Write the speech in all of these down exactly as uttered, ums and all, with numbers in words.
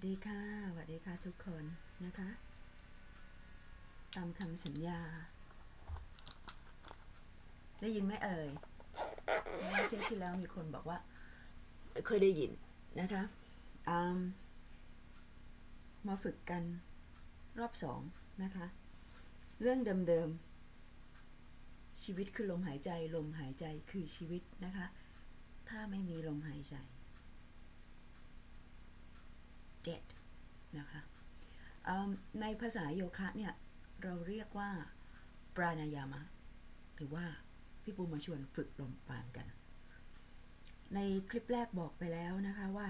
ดีค่ะสวัสดีค่ะทุกคนนะคะตามคำสัญญาได้ยินไหมเอ่ยเมื่อเช้าที่แล้วมีคนบอกว่าไม่เคยได้ยินนะคะมาฝึกกันรอบสองนะคะเรื่องเดิมๆชีวิตคือลมหายใจลมหายใจคือชีวิตนะคะถ้าไม่มีลมหายใจเจ็ดนะคะในภาษาโยคะเนี่ยเราเรียกว่าปรานายามะหรือว่าพี่ปูมาชวนฝึกลมปราณกันในคลิปแรกบอกไปแล้วนะคะว่า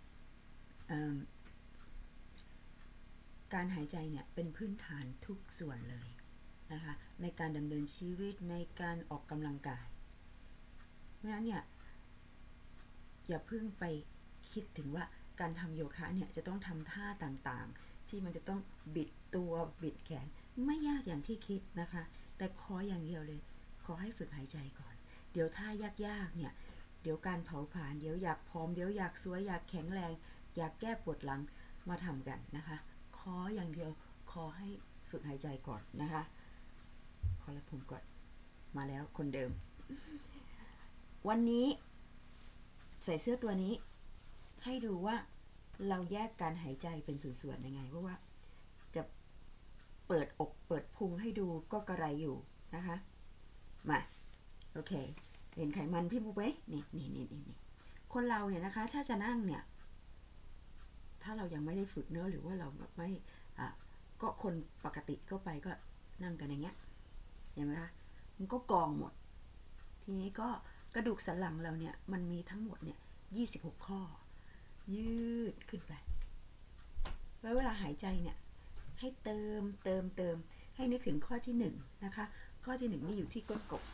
การหายใจเนี่ยเป็นพื้นฐานทุกส่วนเลยนะคะในการดำเนินชีวิตในการออกกำลังกายเพราะฉะนั้นเนี่ยอย่าเพิ่งไปคิดถึงว่าการทำโยคะเนี่ยจะต้องทำท่าต่างๆที่มันจะต้องบิดตัวบิดแขนไม่ยากอย่างที่คิดนะคะแต่ขออย่างเดียวเลยขอให้ฝึกหายใจก่อนเดี๋ยวท่ายากๆเนี่ยเดี๋ยวการเผาผลาญเดี๋ยวอยากผอมเดี๋ยวอยากสวยอยากแข็งแรงอยากแก้ปวดหลังมาทำกันนะคะขออย่างเดียวขอให้ฝึกหายใจก่อนนะคะขอรับผมก่อนมาแล้วคนเดิมวันนี้ใส่เสื้อตัวนี้ให้ดูว่าเราแยกการหายใจเป็นส่วนๆยังไงเพราะว่าจะเปิดอกเปิดพุงให้ดูก็กระไรอยู่นะคะมาโอเคเห็นไขมันพี่บุ๊กไหมนี่นี่นี่นี่คนเราเนี่ยนะคะถ้าจะนั่งเนี่ยถ้าเรายังไม่ได้ฝึกเนอะหรือว่าเราแบบไม่อ่ะก็คนปกติทั่วไปก็นั่งกันอย่างเงี้ยเห็นไหมคะมันก็กองหมดทีนี้ก็กระดูกสันหลังเราเนี่ยมันมีทั้งหมดเนี่ยยี่สิบหกข้อยืดขึ้นไปแล้วเวลาหายใจเนี่ยให้เติมเติมเติมให้นึกถึงข้อที่หนึ่งนะคะข้อที่หนึ่งนี่อยู่ที่ก้นกบ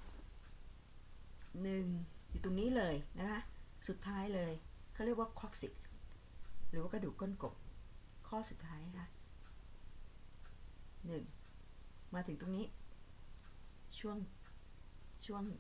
หนึ่งอยู่ตรงนี้เลยนะคะสุดท้ายเลยเขาเรียกว่าคอคซิกหรือว่ากระดูกก้นกบข้อสุดท้ายค่ะหนึ่งมาถึงตรงนี้ช่วงช่วง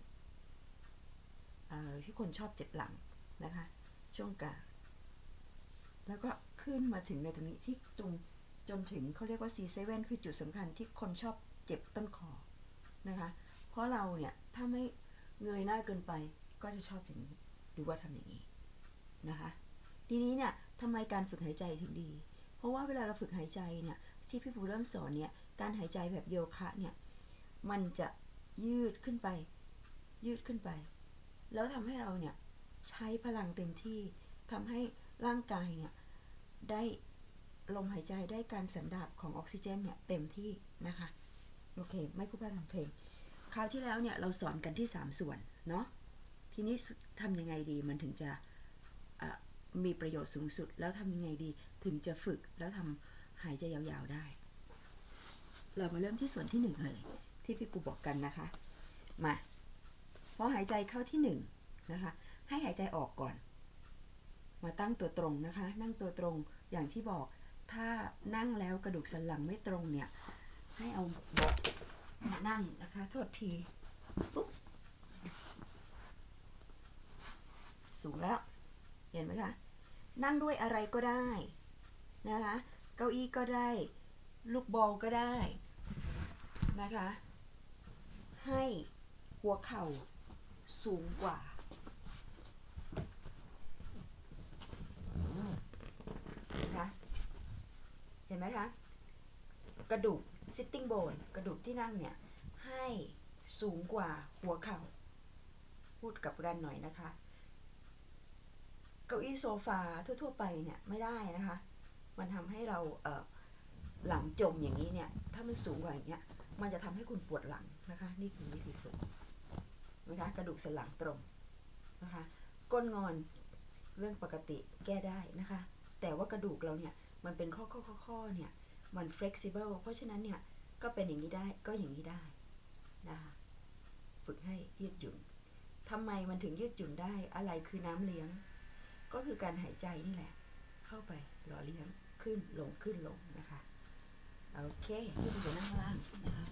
ที่คนชอบเจ็บหลังนะคะช่วงกลางแล้วก็ขึ้นมาถึงในตรงนี้ที่ตรงจนถึงเขาเรียกว่า ซี เซเว่น คือจุดสำคัญที่คนชอบเจ็บต้นคอนะคะเพราะเราเนี่ยถ้าไม่เงยหน้าเกินไปก็จะชอบอย่างนี้หรือว่าทำอย่างนี้นะคะทีนี้เนี่ยทำไมการฝึกหายใจถึงดีเพราะว่าเวลาเราฝึกหายใจเนี่ยที่พี่ปูเริ่มสอนเนี่ยการหายใจแบบโยคะเนี่ยมันจะยืดขึ้นไปยืดขึ้นไปแล้วทำให้เราเนี่ยใช้พลังเต็มที่ทำให้ร่างกายเนี่ยได้ลมหายใจได้การสันดาปของออกซิเจนเนี่ยเต็มที่นะคะโอเคไม่พูดพร่ำทำเพลงคราวที่แล้วเนี่ยเราสอนกันที่สามส่วนเนาะทีนี้ทำยังไงดีมันถึงจะมีประโยชน์สูงสุดแล้วทำยังไงดีถึงจะฝึกแล้วทำหายใจยาวๆได้เรามาเริ่มที่ส่วนที่หนึ่งเลยที่พี่ปูบอกกันนะคะมาพอหายใจเข้าที่หนึ่งนะคะให้หายใจออกก่อนมาตั้งตัวตรงนะคะนั่งตัวตรงอย่างที่บอกถ้านั่งแล้วกระดูกสันหลังไม่ตรงเนี่ยให้เอาเบาะมานั่งนะคะโทษทีปุ๊บสูงแล้วเห็นไหมคะนั่งด้วยอะไรก็ได้นะคะเก้าอี้ก็ได้ลูกบอลก็ได้นะคะให้หัวเข่าสูงกว่านะคะเห็นไหมคะกระดูก sitting bone กระดูกที่นั่งเนี่ยให้สูงกว่าหัวเข่าพูดกับกันหน่อยนะคะเก้าอี้โซฟาทั่วๆไปเนี่ยไม่ได้นะคะมันทำให้เราเอ่อหลังจมอย่างนี้เนี่ยถ้ามันสูงกว่าอย่างเงี้ยมันจะทำให้คุณปวดหลังนะคะนี่คือวิธีฝึกนะคะกระดูกสันหลังตรงนะคะก้นงอนเรื่องปกติแก้ได้นะคะแต่ว่ากระดูกเราเนี่ยมันเป็นข้อข้อข้อข้อเนี่ยมัน flexible เพราะฉะนั้นเนี่ยก็เป็นอย่างนี้ได้ก็อย่างนี้ได้นะคะฝึกให้ยืดหยุ่นทำไมมันถึงยืดหยุ่นได้อะไรคือน้ำเลี้ยงก็คือการหายใจนี่แหละเข้าไปหล่อเลี้ยงขึ้นลงขึ้นลงนะคะโอเคที่เราจะนั่งล่างนะคะ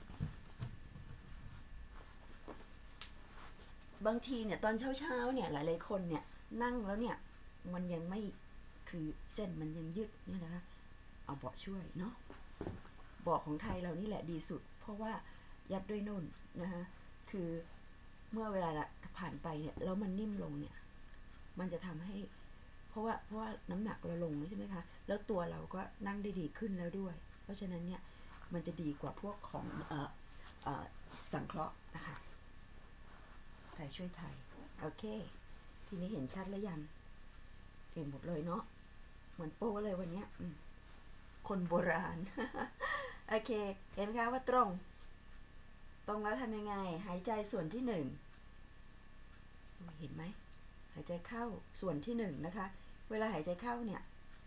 บางทีเนี่ยตอนเช้าๆเนี่ยหลายๆคนเนี่ยนั่งแล้วเนี่ยมันยังไม่คือเส้นมันยังยืดเนี่ยนะคะเอาเบาะช่วยเนาะเบาะของไทยเรานี่แหละดีสุดเพราะว่ายัดด้วยนุ่นนะคะคือเมื่อเวลาผ่านไปเนี่ยแล้วมันนิ่มลงเนี่ยมันจะทำให้เพราะว่าเพราะว่าน้ำหนักเราลงใช่ไหมคะแล้วตัวเราก็นั่งได้ดีขึ้นแล้วด้วยเพราะฉะนั้นเนี่ยมันจะดีกว่าพวกของเอ่อเอ่อสังเคราะห์นะคะไทยช่วยไทยโอเคทีนี้เห็นชัดแล้วยังเก่งหมดเลยเนาะเหมือนโป้เลยวันนี้คนโบราณ โอเคเห็นไหมคะว่าตรงตรงแล้วทำยังไงหายใจส่วนที่หนึ่งเห็นไหมหายใจเข้าส่วนที่หนึ่งนะคะเวลาหายใจเข้าเนี่ย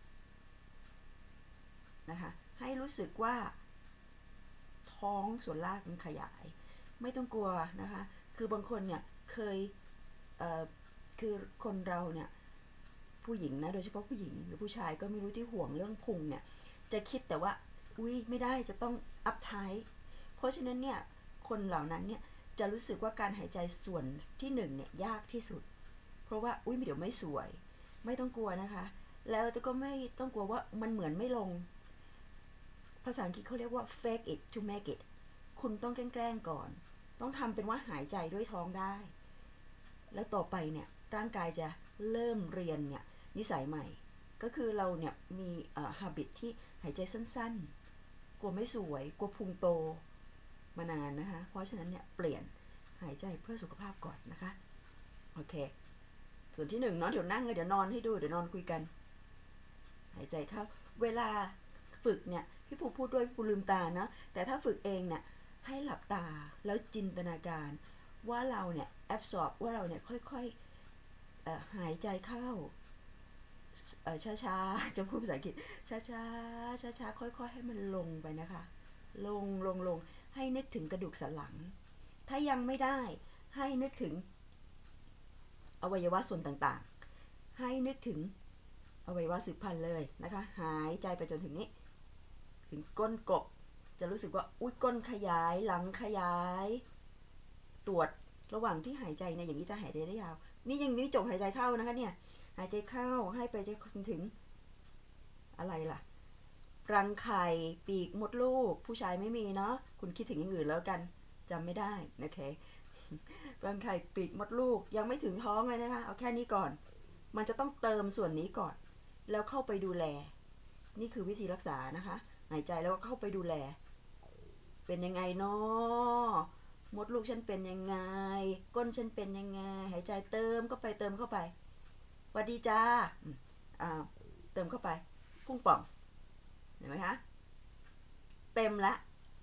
นะคะให้รู้สึกว่าท้องส่วนล่างมันขยายไม่ต้องกลัวนะคะคือบางคนเนี่ยเคยเอ่อคือคนเราเนี่ยผู้หญิงนะโดยเฉพาะผู้หญิงหรือผู้ชายก็ไม่รู้ที่ห่วงเรื่องพุงเนี่ยจะคิดแต่ว่าอุ้ยไม่ได้จะต้องอัพไทเพราะฉะนั้นเนี่ยคนเหล่านั้นเนี่ยจะรู้สึกว่าการหายใจส่วนที่หนึ่งเนี่ยยากที่สุดเพราะว่าอุ้ยเดี๋ยวไม่สวยไม่ต้องกลัวนะคะแล้วก็ไม่ต้องกลัวว่ามันเหมือนไม่ลงภาษาอังกฤษเขาเรียกว่า fake it to make it คุณต้องแกล้งก่อนต้องทำเป็นว่าหายใจด้วยท้องได้แล้วต่อไปเนี่ยร่างกายจะเริ่มเรียนเนี่ยนิสัยใหม่ก็คือเราเนี่ยมีเอ่อ habit ที่หายใจสั้นๆกลัวไม่สวยกลัวพุงโตมานานนะคะเพราะฉะนั้นเนี่ยเปลี่ยนหายใจเพื่อสุขภาพก่อนนะคะโอเคส่วนที่หนึ่งเนาะเดี๋ยวนั่งเลยเดี๋ยวนอนให้ดูเดี๋ยวนอนคุยกันหายใจเข้าเวลาฝึกเนี่ยพี่ปูพูดด้วยพี่ปูลืมตานะแต่ถ้าฝึกเองเนี่ยให้หลับตาแล้วจินตนาการว่าเราเนี่ยแอบซอร์บว่าเราเนี่ยค่อยๆหายใจเข้าช้าๆจะพูดภาษาอังกฤษช้าๆช้าๆค่อยๆให้มันลงไปนะคะลงลงลงให้นึกถึงกระดูกสันหลังถ้ายังไม่ได้ให้นึกถึงอวัยวะส่วนต่างๆให้นึกถึงอวัยวะสืบพันธุ์เลยนะคะหายใจไปจนถึงนี้ถึงก้นกบจะรู้สึกว่าอุ้ยก้นขยายหลังขยายตรวจระหว่างที่หายใจเนี่ยอย่างนี้จะหายใจได้ยาวนี่ยังไม่จบหายใจเข้านะคะเนี่ยหายใจเข้าให้ไปจนถึงอะไรล่ะรังไข่ปีกมดลูกผู้ชายไม่มีเนาะคุณคิดถึงอย่างอื่นแล้วกันจำไม่ได้โอเครังไข่ปีกมดลูกยังไม่ถึงท้องเลยนะคะเอาแค่นี้ก่อนมันจะต้องเติมส่วนนี้ก่อนแล้วเข้าไปดูแลนี่คือวิธีรักษานะคะหายใจแล้วก็เข้าไปดูแลเป็นยังไงเนาะมดลูกฉันเป็นยังไงก้นฉันเป็นยังไงหายใจเติมเข้าไปเติมเข้าไปสวัสดีจ้าอ่าเติมเข้าไปพุ่งป่องเห็นไหมคะเต็มละ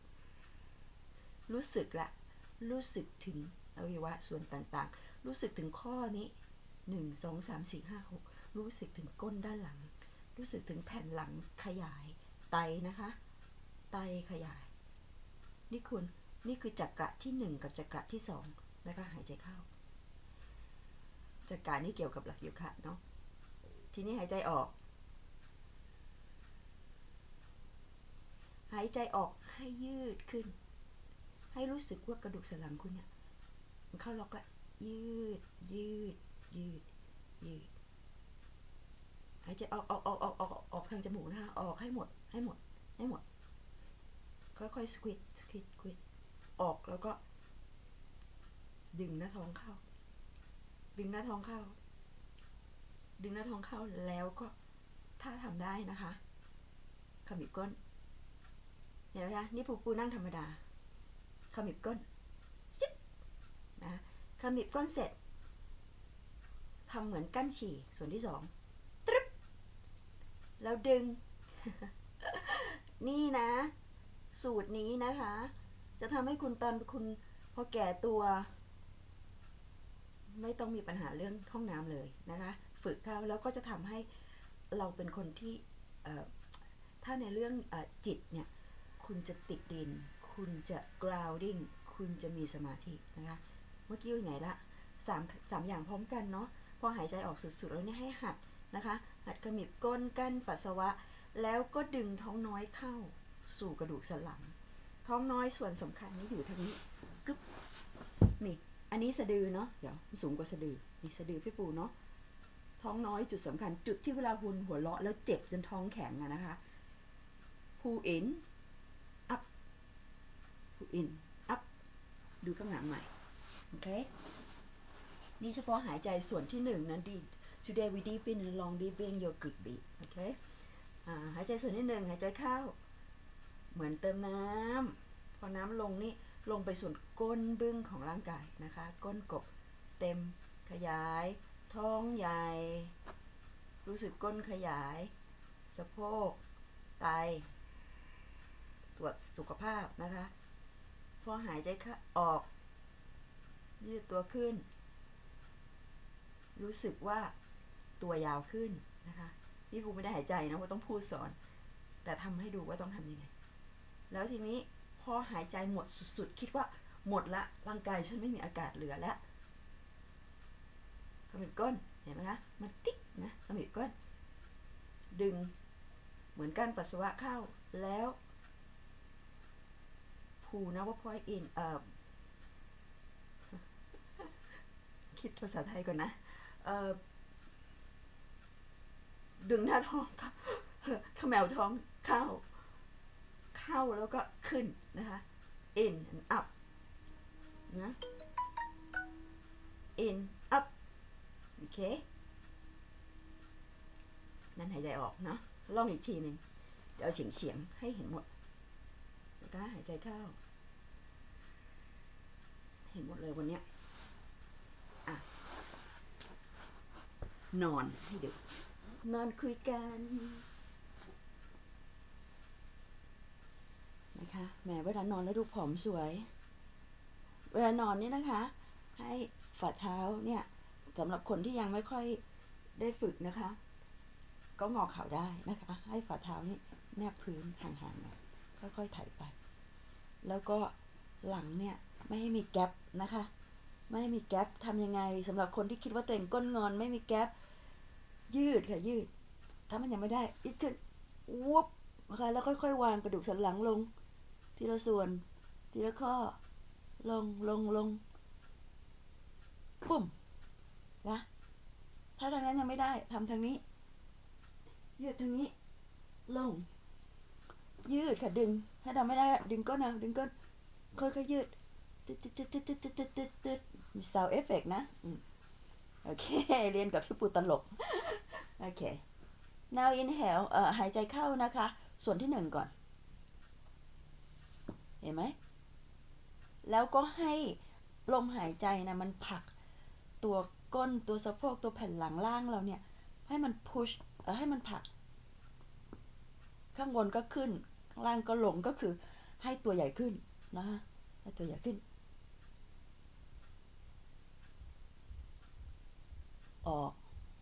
รู้สึกละรู้สึกถึงอวัยวะส่วนต่างๆรู้สึกถึงข้อนี้หนึ่ง สอง สาม สี่ ห้า หกรู้สึกถึงก้นด้านหลังรู้สึกถึงแผ่นหลังขยายไตนะคะไตขยายนี่คุณนี่คือจักระที่หนึ่งกับจักระที่สองนะคะหายใจเข้าจักระนี่เกี่ยวกับหลักโยคะเนาะทีนี้หายใจออกหายใจออกให้ยืดขึ้นให้รู้สึกว่ากระดูกสันหลังคุณเนี่ยมันเข้าล็อกละยืดยืดยืดยืดหายใจออกออกออกออกออกออกทางจมูกนะคะออกให้หมดให้หมดให้หมดค่อยๆสควิดสควิดสควิดออกแล้วก็ดึงหน้าท้องเข้าดึงหน้าท้องเข้าดึงหน้าท้องเข้าแล้วก็ถ้าทำได้นะคะขมิบก้นเห็นไหมคะนี่ปูปูนั่งธรรมดาขมิบก้นซิปนะขมิบก้นเสร็จทำเหมือนกั้นฉี่ส่วนที่สองตรึ๊บแล้วดึง นี่นะสูตรนี้นะคะจะทำให้คุณตอนคุณพอแก่ตัวไม่ต้องมีปัญหาเรื่องห้องน้ำเลยนะคะฝึกเข้าแล้วก็จะทำให้เราเป็นคนที่ถ้าในเรื่องอจิตเนี่ยคุณจะติดดินคุณจะ grounding คุณจะมีสมาธินะคะเมื่อกี้อยู่ไหนละสามสามอย่างพร้อมกันเนาะพอหายใจออกสุดๆแล้วเนี่ยให้หัดนะคะหัดขมิบก้นกั้นปัสสาวะแล้วก็ดึงท้องน้อยเข้าสู่กระดูกสันหลังท้องน้อยส่วนสำคัญนี่อยู่ทางนี้กึ๊บนี่อันนี้สะดือเนาะเดี๋ยวสูงกว่าสะดือนี่สะดือพี่ปูเนาะท้องน้อยจุดสำคัญจุดที่เวลาคุณหัวเราะแล้วเจ็บจนท้องแข็งอะนะคะ pull in up pull in up ดูข้างหลังใหม่โอเคนี่เฉพาะหายใจส่วนที่หนึ่งนะดี today we deep in and long deep in your Greek beat โอเคอ่าหายใจส่วนที่หนึ่งหายใจเข้าเหมือนเติมน้ำพอน้ำลงนี่ลงไปส่วนก้นบึ้งของร่างกายนะคะก้นกบเต็มขยายท้องใหญ่รู้สึกก้นขยายสะโพกไตตรวจสุขภาพนะคะพอหายใจออกยืดตัวขึ้นรู้สึกว่าตัวยาวขึ้นนะคะพี่ภูไม่ได้หายใจนะว่าต้องพูดสอนแต่ทำให้ดูว่าต้องทำยังไงแล้วทีนี้พอหายใจหมดสุดๆคิดว่าหมดละร่างกายฉันไม่มีอากาศเหลือแล้วขมิบก้นเห็นไหมคะมันติ๊กนะขมิบก้นดึงเหมือนการปัสสาวะเข้าแล้วพูนะว่า point in เอ่อคิดภาษาไทยก่อนนะเอ่อดึงหน้าท้องขมวท้องเข้าเข้าแล้วก็ขึ้นนะคะ in and up นะ in up โอเคนั่นหายใจออกเนาะลองอีกทีหนึ่งเดี๋ยวเอาเฉียงเฉียงให้เห็นหมดนะคะหายใจเข้าเห็นหมดเลยวันนี้อ่ะนอนให้ดูนอนคุยกันนะคะแหมเวลานอนแล้วดูผอมสวยเวลานอนนี่นะคะให้ฝ่าเท้าเนี่ยสำหรับคนที่ยังไม่ค่อยได้ฝึกนะคะก็งอเข่าได้นะคะให้ฝ่าเท้านี่แนบพื้นห่างๆหน่อยค่อยๆไถไปแล้วก็หลังเนี่ยไม่ให้มีแก๊ปนะคะไม่ให้มีแก๊ปทำยังไงสำหรับคนที่คิดว่าตัวเองก้นงอนไม่มีแก๊ปยืดค่ะยืดถ้ามันยังไม่ได้ยืดขึ้นวุบนะคะแล้วค่อยๆวางกระดูกสันหลังลงทีละส่วนทีละข้อลงลงลงปุ่มนะถ้าทางนั้นยังไม่ได้ทำทางนี้ยืดทางนี้ลงยืดค่ะดึงถ้าทำไม่ได้ดึงก้นนะดึงก้นค่อยๆยืดตึ๊ดตึ๊ดตึ๊ดตึ๊ดตึ๊ดตึ๊ดตึ๊ดตึ๊ดมี sound effect นะโอเคเรียนกับพี่ปูตลกโอเค now inhale เอ่อหายใจเข้านะคะส่วนที่หนึ่งก่อนเห็นไหมแล้วก็ให้ลมหายใจนะมันผลักตัวก้นตัวสะโพกตัวแผ่นหลังล่างเราเนี่ยให้มัน push เอ่อให้มันผลักข้างบนก็ขึ้นข้างล่างก็ลงก็คือให้ตัวใหญ่ขึ้นนะคะให้ตัวใหญ่ขึ้นออก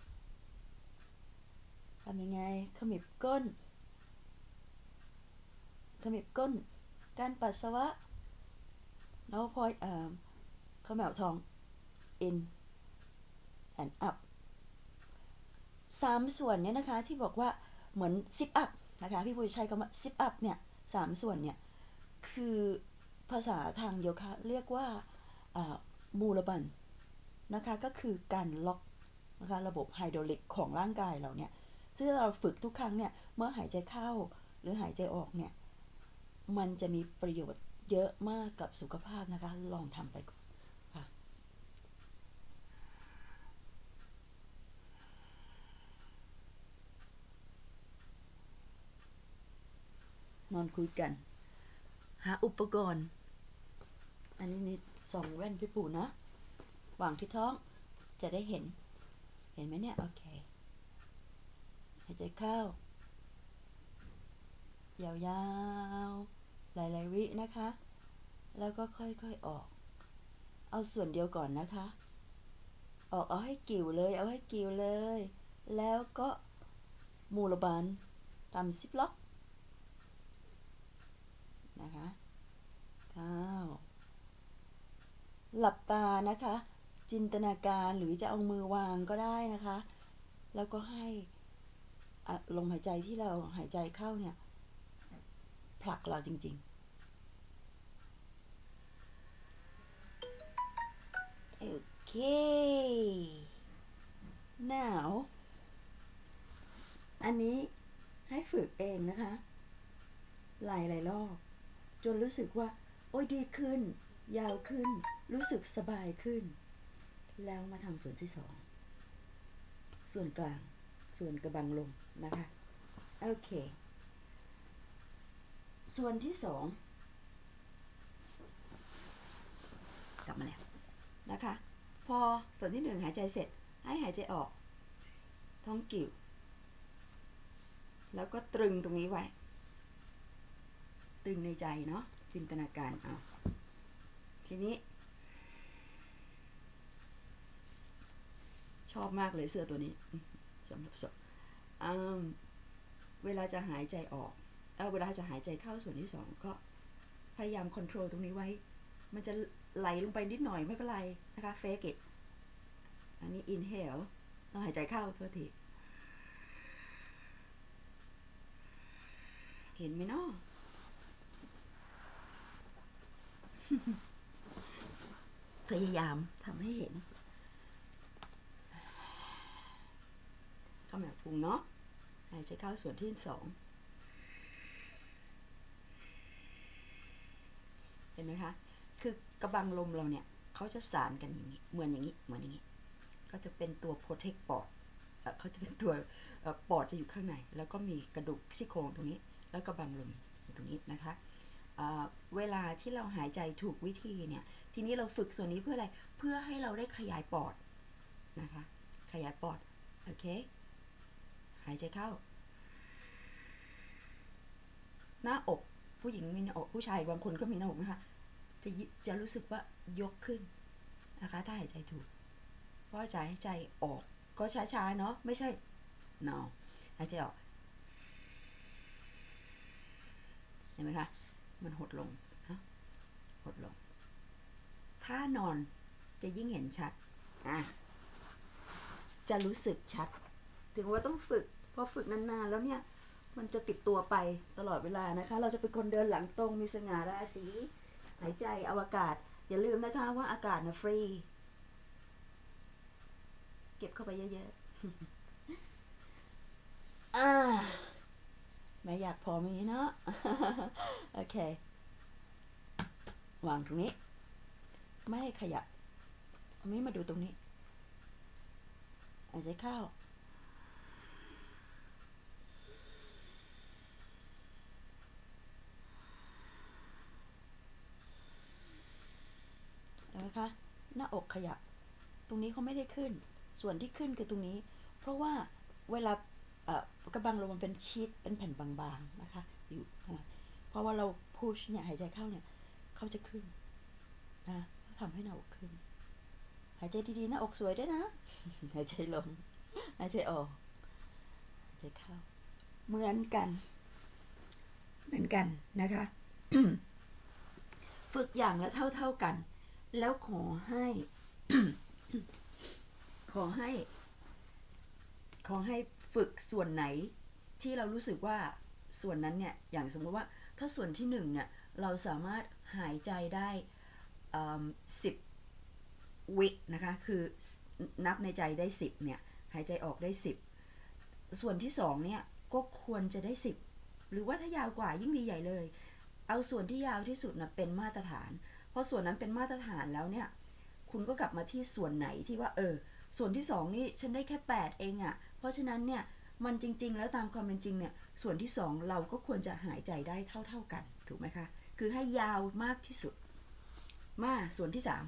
ทำยังไงขมิบก้นขมิบก้นการปัสสาวะแล้วพอเอ่อขมวท้อง in and up สามส่วนนี้นะคะที่บอกว่าเหมือน sit up นะคะพี่ปุ้ยใช้คำว่า sit up เนี่ยสามส่วนเนี่ยคือภาษาทางโยคะเรียกว่ามูลบันนะคะก็คือการล็อกนะคะระบบไฮดรอลิกของร่างกายเราเนี่ยซึ่งเราฝึกทุกครั้งเนี่ยเมื่อหายใจเข้าหรือหายใจออกเนี่ยมันจะมีประโยชน์เยอะมากกับสุขภาพนะคะลองทำไปก่อนค่ะนอนคุยกันหาอุปกรณ์อันนี้นี่ส่องแว่นพี่ปู่นะวางที่ท้องจะได้เห็นเห็นไหมเนี่ยโอเคหายใจเข้ายาวๆหลายๆวินะคะแล้วก็ค่อยๆออกเอาส่วนเดียวก่อนนะคะออกเอาให้กิ่วเลยเอาให้กิ่วเลยแล้วก็มูลบานทำซิปล็อกนะคะเข้าหลับตานะคะจินตนาการหรือจะเอามือวางก็ได้นะคะแล้วก็ให้ลมหายใจที่เราหายใจเข้าเนี่ยผลักเราจริงๆโอเค now อันนี้ให้ฝึกเองนะคะหลายหลายรอบจนรู้สึกว่าโอ้ยดีขึ้นยาวขึ้นรู้สึกสบายขึ้นแล้วมาทำส่วนที่สองส่วนกลางส่วนกระบังลมนะคะโอเคส่วนที่สองกลับมาแล้วนะคะพอส่วนที่หนึ่งหายใจเสร็จให้หายใจออกท้องกิ่วแล้วก็ตรึงตรงนี้ไว้ตรึงในใจเนาะจินตนาการเอาทีนี้ชอบมากเลยเสื้อตัวนี้สำหรับศพเวลาจะหายใจออกเออเวลาจะหายใจเข้าส่วนที่สองก็พยายามคอนโทรลตรงนี้ไว้มันจะไหลลงไปนิดหน่อยไม่เป็นไรนะคะเฟกอิทอันนี้ inhale เราหายใจเข้าทั่วทีเห็นไหมเนาะ พยายามทำให้เห็นกำลังพุงเนาะหายใจเข้าส่วนที่สองเห็นไหมคะคือกระบังลมเราเนี่ยเขาจะสานกันอย่างนี้เหมือนอย่างนี้เหมือนอย่างนี้ก็จะเป็นตัว protect ปอดเขาจะเป็นตัวปอดจะอยู่ข้างในแล้วก็มีกระดูกซี่โครงตรงนี้แล้วกระบังลมอยู่ตรงนี้นะคะเวลาที่เราหายใจถูกวิธีเนี่ยทีนี้เราฝึกส่วนนี้เพื่ออะไรเพื่อให้เราได้ขยายปอดนะคะขยายปอดโอเคหายใจเข้าหน้าอกผู้หญิงมีหน้าอกผู้ชายบางคนก็มีหน้าอกนะคะจะจะรู้สึกว่ายกขึ้นนะคะถ้าหายใจถูกเพราะใจหายใจออกก็ช้าๆเนาะไม่ใช่ no หายใจออกเห็นไหมคะมันหดลงฮะหดลงถ้านอนจะยิ่งเห็นชัดอ่ะจะรู้สึกชัดถึงว่าต้องฝึกพอฝึกนานๆแล้วเนี่ยมันจะติดตัวไปตลอดเวลานะคะเราจะเป็นคนเดินหลังตรงมีสง่าราศีหายใจอวกาศอย่าลืมนะคะว่าอากาศนะฟรีเก็บเข้าไปเยอะๆอ่าไม่อยากพอมอย่างนี้เนาะโอเควางตรงนี้ไม่ให้ขยับเอานี้มาดูตรงนี้หายใจเข้านะคะหน้าอกขยับตรงนี้เขาไม่ได้ขึ้นส่วนที่ขึ้นคือตรงนี้เพราะว่าเวลากระบังลมมันเป็นชีทเป็นแผ่นบางๆนะคะอยู่เพราะว่าเราพุชเนี่ยหายใจเข้าเนี่ยเขาจะขึ้นนะทำให้หน้าอกขึ้นหายใจดีๆหน้าอกสวยด้วยนะหายใจลงหายใจออกหายใจเข้าเหมือนกันเหมือนกันนะคะ ฝึกอย่างละเท่าๆกันแล้วขอให้ ขอให้ขอให้ฝึกส่วนไหนที่เรารู้สึกว่าส่วนนั้นเนี่ยอย่างสมมติว่าถ้าส่วนที่หนึ่งเนี่ยเราสามารถหายใจได้สิบวินะคะคือนับในใจได้สิบเนี่ยหายใจออกได้สิบส่วนที่สองเนี่ยก็ควรจะได้สิบหรือว่าถ้ายาวกว่ายิ่งดีใหญ่เลยเอาส่วนที่ยาวที่สุดนะเป็นมาตรฐานเพราะส่วนนั้นเป็นมาตรฐานแล้วเนี่ยคุณก็กลับมาที่ส่วนไหนที่ว่าเออส่วนที่สองนี่ฉันได้แค่แปดเองอะ่ะเพราะฉะนั้นเนี่ยมันจริงๆแล้วตามความเป็นจริงเนี่ยส่วนที่สองเราก็ควรจะหายใจได้เท่าๆกันถูกไหมคะคือให้ยาวมากที่สุดมาส่วนที่สาม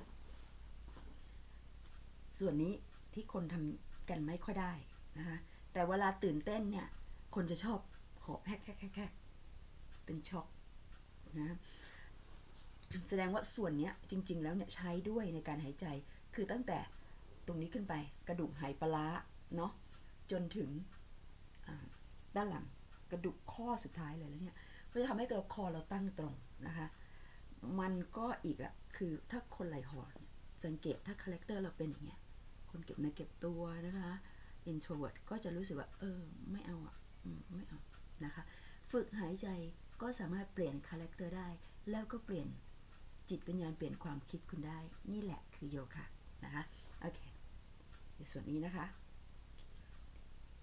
ส่วนนี้ที่คนทำกันไม่ค่อยได้นะคะแต่เวลาตื่นเต้นเนี่ยคนจะชอบหอบแฮกแฮกแฮกเป็นช็อกนะแสดงว่าส่วนนี้จริงๆแล้วเนี่ยใช้ด้วยในการหายใจคือตั้งแต่ตรงนี้ขึ้นไปกระดูกไหปลาร้าเนาะจนถึงด้านหลังกระดูกข้อสุดท้ายเลยแล้วเนี่ยก็จะทำให้เราคอเราตั้งตรงนะคะมันก็อีกอะคือถ้าคนไหลหอบสังเกตถ้าคาแรคเตอร์เราเป็นอย่างเงี้ยคนเก็บเนื้อเก็บตัวนะคะ introvert ก็จะรู้สึกว่าเออไม่เอาอะไม่เอานะคะฝึกหายใจก็สามารถเปลี่ยนคาแรคเตอร์ได้แล้วก็เปลี่ยนจิตวิญญาณเปลี่ยนความคิดคุณได้นี่แหละคือโยคะนะคะโอเคในส่วนนี้นะคะโอเค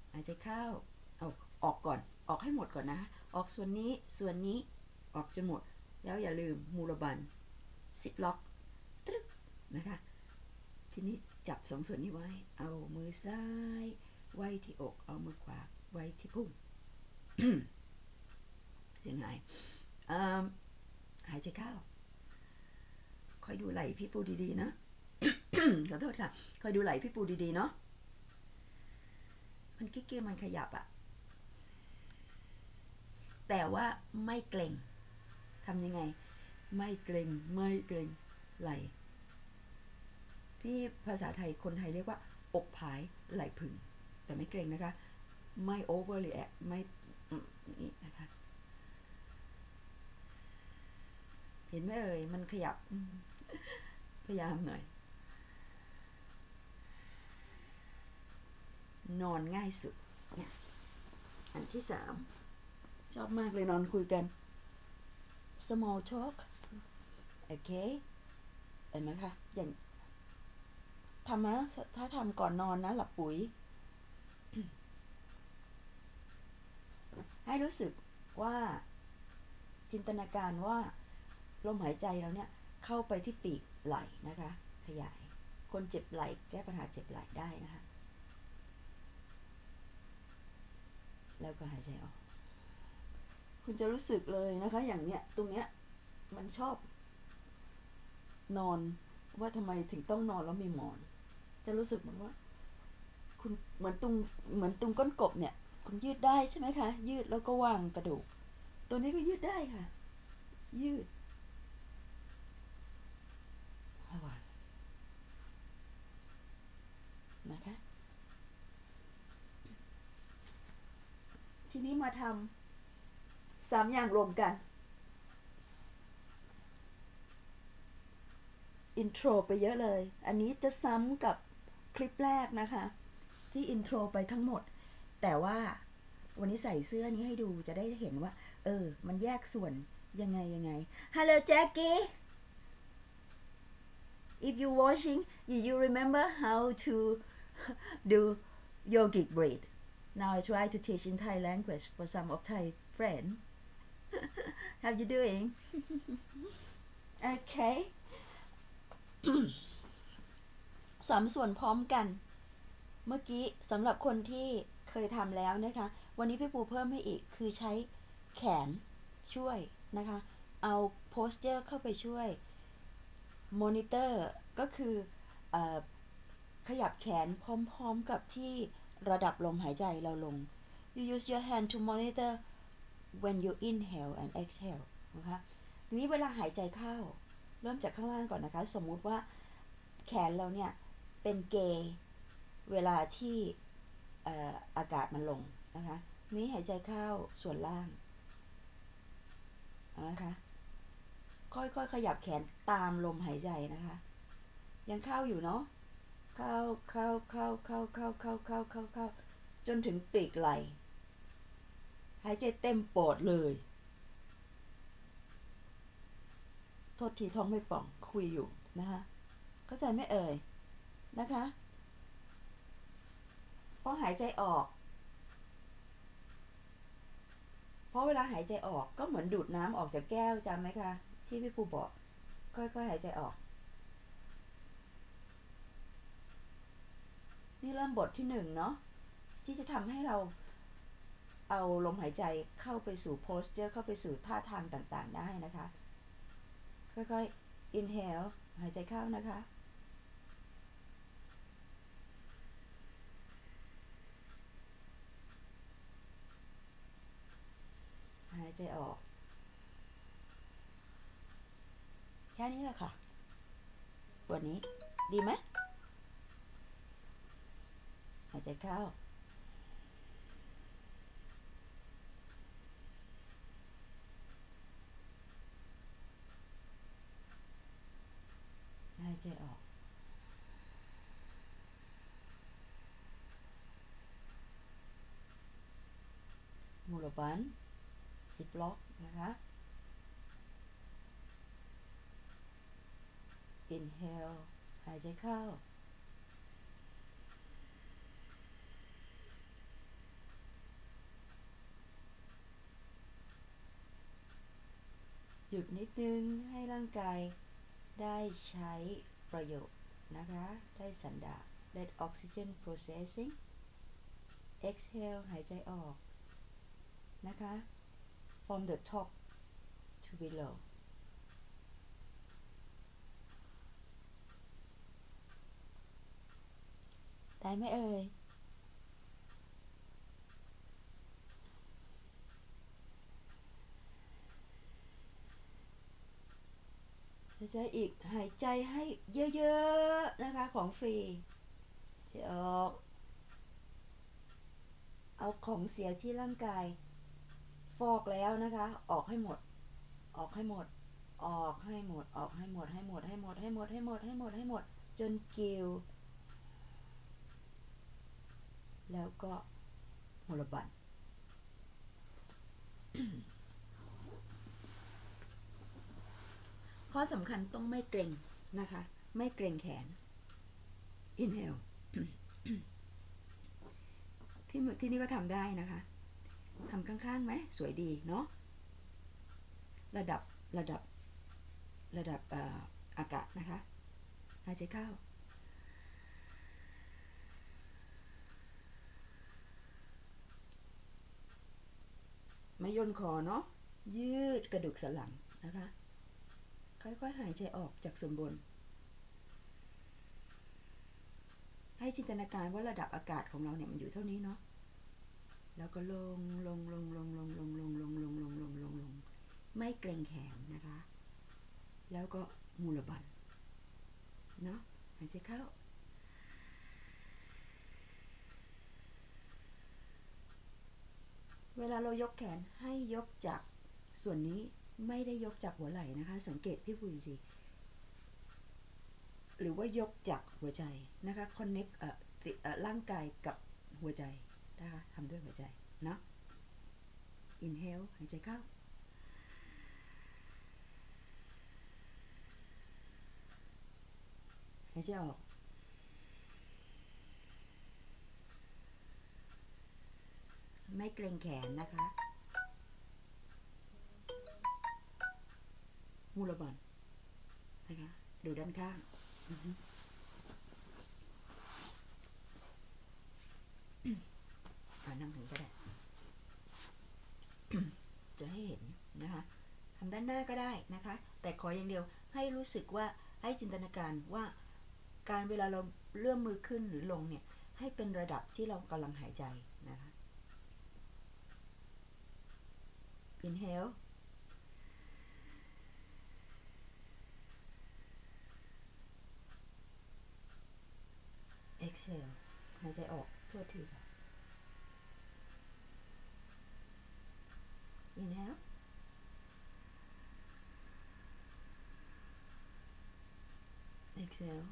หายใจเข้าเอาออกก่อนออกให้หมดก่อนนะออกส่วนนี้ส่วนนี้ออกจนหมดแล้วอย่าลืมมูลบันซิปล็อกตึ๊กนะคะทีนี้จับสองส่วนนี้ไว้เอามือซ้ายไว้ที่อกเอามือขวาไว้ที่พุง เสียงหายหายใจเข้าคอยดูไหล่พี่ปูดีๆนะ ขอโทษค่ะคอยดูไหล่พี่ปูดีๆเนาะมันกิ๊กๆมันขยับอะแต่ว่าไม่เกร็งทำยังไงไม่เกร็งไม่เกร็งไหล่ที่ภาษาไทยคนไทยเรียกว่าอกผายไหล่ผึ่งแต่ไม่เกร็งนะคะไม่ over react ไม่นี่นะคะเห็นไหมเอ่ยมันขยับพยายามหน่อยนอนง่ายสุดเนี่ยอันที่สามชอบมากเลยนอนคุยกัน small talk โอเคเห็นไหมคะอย่างทำนะถ้าทำก่อนนอนนะหลับปุ๋ย ให้รู้สึกว่าจินตนาการว่าลมหายใจเราเนี่ยเข้าไปที่ปีกไหล่นะคะขยายคนเจ็บไหล่แก้ปัญหาเจ็บไหล่ได้นะคะแล้วก็หายใจออกคุณจะรู้สึกเลยนะคะอย่างเนี้ยตรงเนี้ยมันชอบนอนว่าทำไมถึงต้องนอนแล้วมีหมอนจะรู้สึกเหมือนว่าคุณเหมือนตรงเหมือนตรงก้นกบเนี่ยคุณยืดได้ใช่ไหมคะยืดแล้วก็วางกระดูกตัวนี้ก็ยืดได้ค่ะยืดวางนะคะทีนี้มาทำสามอย่างรวมกันอินโทรไปเยอะเลยอันนี้จะซ้ำกับคลิปแรกนะคะที่อินโทรไปทั้งหมดแต่ว่าวันนี้ใส่เสื้อนี้ให้ดูจะได้เห็นว่าเออมันแยกส่วนยังไงยังไง Hello Jackie if you watching you remember how to do yogic breath now I try to teach in Thai language for some of Thai friends how you doing okay สามส่วนพร้อมกันเมื่อกี้สำหรับคนที่เคยทำแล้วนะคะวันนี้พี่ปูเพิ่มให้อีกคือใช้แขนช่วยนะคะเอาโพสเจอร์เข้าไปช่วยมอนิเตอร์ก็คือเอ่อขยับแขนพร้อมๆกับที่ระดับลมหายใจเราลง you use your hand to monitor when you inhale and exhale นะคะทีนี้เวลาหายใจเข้าเริ่มจากข้างล่างก่อนนะคะสมมุติว่าแขนเราเนี่ยเป็นเกย์เวลาที่อากาศมันลงนะคะนี้หายใจเข้าส่วนล่างนะคะค่อยๆขยับแขนตามลมหายใจนะคะยังเข้าอยู่เนาะเข้าเข้าเข้าเข้าเข้าเข้าเข้าเข้าเข้าจนถึงปีกไหล่หายใจเต็มปอดเลยโทษทีท้องไม่ป่องคุยอยู่นะคะเข้าใจไหมเอ่ยนะคะพอหายใจออกเพราะเวลาหายใจออกก็เหมือนดูดน้ำออกจากแก้วจำไหมคะที่พี่ปูบอกค่อยๆหายใจออกนี่เริ่มบทที่หนึ่งเนาะที่จะทำให้เราเอาลมหายใจเข้าไปสู่โพสเจอร์เข้าไปสู่ท่าทางต่างๆได้นะคะค่อยๆ inhale หายใจเข้านะคะหายใจออกแค่นี้แหละค่ะวันนี้ดีไหมหายใจเข้าหายใจออกมูลบันสิบล็อกนะคะ inhale หายใจเข้าหยุดนิดนึงให้ร่างกายได้ใช้ประโยชน์นะคะได้สันดาป let oxygen processing exhale หายใจออกนะคะ from the top to below ได้ไหมเอ่ยหายใจอีกหายใจให้เยอะๆนะคะของฟรีหายใจออกเอาของเสียที่ร่างกายฟอกแล้วนะคะออกให้หมดออกให้หมดออกให้หมดออกให้หมดให้หมดให้หมดให้หมดให้หมดให้หมดให้หมดจนกิวแล้วก็หัวระบันข้อสำคัญต้องไม่เกร็งนะคะไม่เกร็งแขน inhale ที่ที่นี่ก็ทำได้นะคะทำข้างๆไหมสวยดีเนาะระดับระดับระดับอากาศนะคะหายใจเข้าไม่ย่นคอเนาะยืดกระดูกสันหลังนะคะค่อยๆหายใจออกจากส่วนบนให้จินตนาการว่าระดับอากาศของเราเนี่ยมันอยู่เท่านี้เนาะแล้วก็ลงลงลงลงลงลงลงลงลงลงลงลงลงไม่เกรงแขนนะคะแล้วก็มูลบันเนาะหายใจเข้าเวลาเรายกแขนให้ยกจากส่วนนี้ไม่ได้ยกจากหัวไหล่นะคะสังเกตพี่ปุ้ยดีหรือว่ายกจากหัวใจนะคะ connect เอ่อร่างกายกับหัวใจนะคะทำด้วยหัวใจเนาะ inhale หายใจเข้าหายใจออกไม่เกรงแขนนะคะมูลบันนะคะดูด้านข้างนั่งถึงก็ได้จะให้เห็นนะคะทำด้านหน้าก็ได้นะคะแต่ขออย่างเดียวให้รู้สึกว่าให้จินตนาการว่าการเวลาเราเลื่อนมือขึ้นหรือลงเนี่ยให้เป็นระดับที่เรากำลังหายใจนะคะ inhale exhale หายใจออกโทษทีค่ะ inhale exhale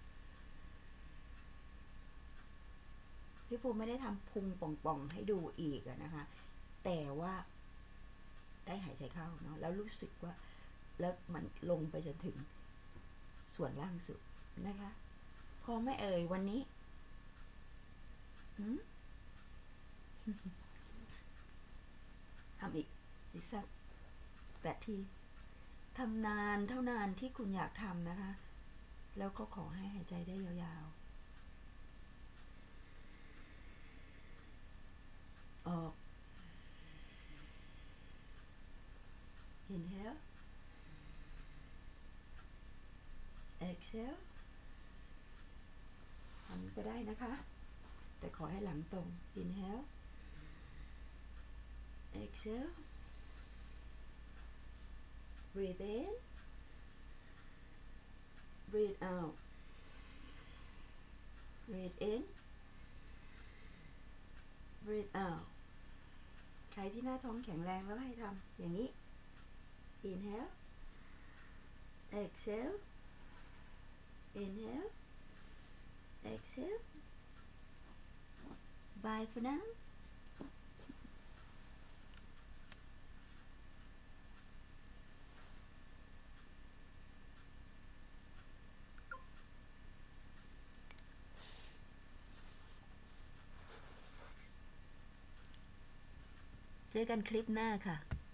พี่ปูไม่ได้ทำพุงป่องๆให้ดูอีกนะคะแต่ว่าได้หายใจเข้าเนาะแล้วรู้สึกว่าแล้วมันลงไปจนถึงส่วนล่างสุดนะคะพอไม่เอ่ยวันนี้ทำอีกอีกสักแปดทีทำนานเท่านานที่คุณอยากทำนะคะแล้วก็ขอให้หายใจได้ยาวๆออก inhale exhale ทำก็ได้นะคะแต่ขอให้หลังตรง inhale exhale breathe in breathe out breathe in breathe out ใครที่หน้าท้องแข็งแรงแล้วให้ทำอย่างนี้ inhale exhale inhale exhale bye for nowเจอกันคลิปหน้าค่ะ